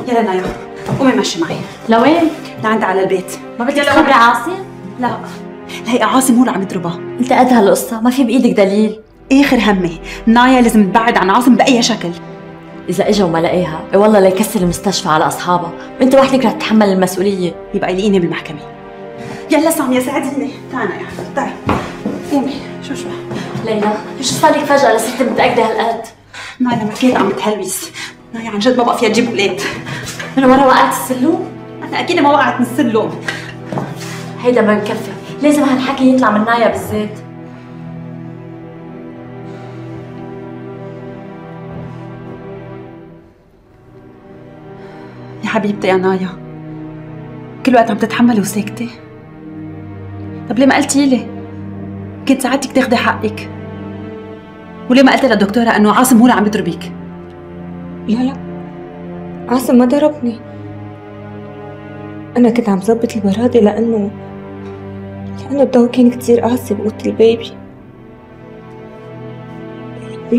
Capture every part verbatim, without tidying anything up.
يلا نايا قومي مشي معي. لوين؟ لعند على البيت. ما بدك تخبري عاصم؟ لا هي عاصم هو اللي عم يضربها. انت قد هالقصة، ما في بإيدك دليل. اخر همي نايا لازم تبعد عن عاصم بأي شكل. إذا إجا وما لقيها، اي والله ليكسر المستشفى على أصحابها، وأنت وحدك رح تتحمل المسؤولية. يبقى يلاقيني بالمحكمة. يلا سامية ساعديني. تعالي يا حبيبتي تعالي. قومي شو شو ليلى، شو صار لك فجأة لصرتي متأكدة هالقد؟ نايا لما كنت عم تهلوس، نايا عن جد ما بقى فيها تجيب ولاد. من ورا وقعت السلوم؟ أنا أكيد ما وقعت من السلم. هيدا ما بكفي، لازم هالحكي يطلع من نايا بالذات. يا حبيبتي يا نايا، كل وقت عم تتحملي وساكتة. طب ليه ما قلتي لي؟ كنت ساعدتك تاخدي حقك. وليه ما قلتي للدكتورة انه عاصم هو اللي عم يضربك؟ لا لا، عاصم ما ضربني. أنا كنت عم ظبط البرادة لأنه لأنه الضوء كان كتير قاسي بأوضة البيبي. بيبي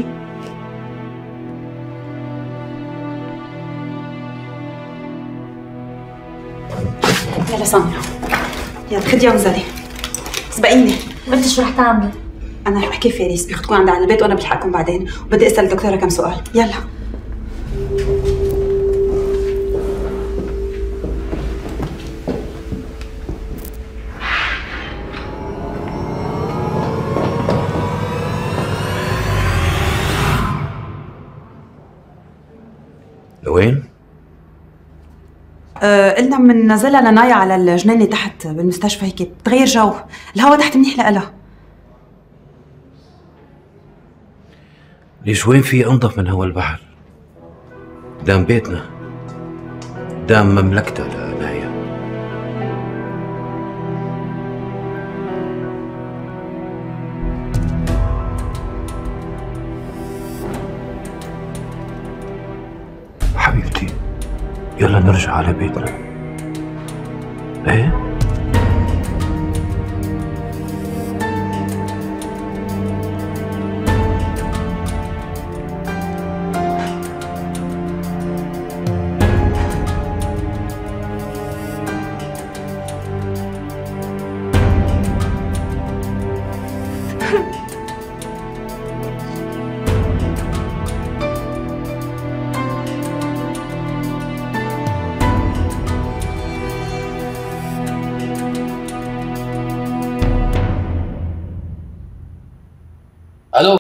يلا سامية، يلا خديها وانزلي. سبقيني. وانت شو رح تعملي؟ أنا رح بحكي فارس بياخدكم عند على البيت وأنا بلحقكم بعدين، وبدي أسأل الدكتورة كم سؤال. يلا. لوين؟ أه قلنا بننزلها لنايا على الجنينة تحت بالمستشفى، هيك بتغير جو، الهوا تحت منيح لإلها. ليش وين في أنظف من هوا البحر؟ قدام بيتنا، قدام مملكتها لنايا. حبيبتي يلا نرجع على بيتنا. ايه؟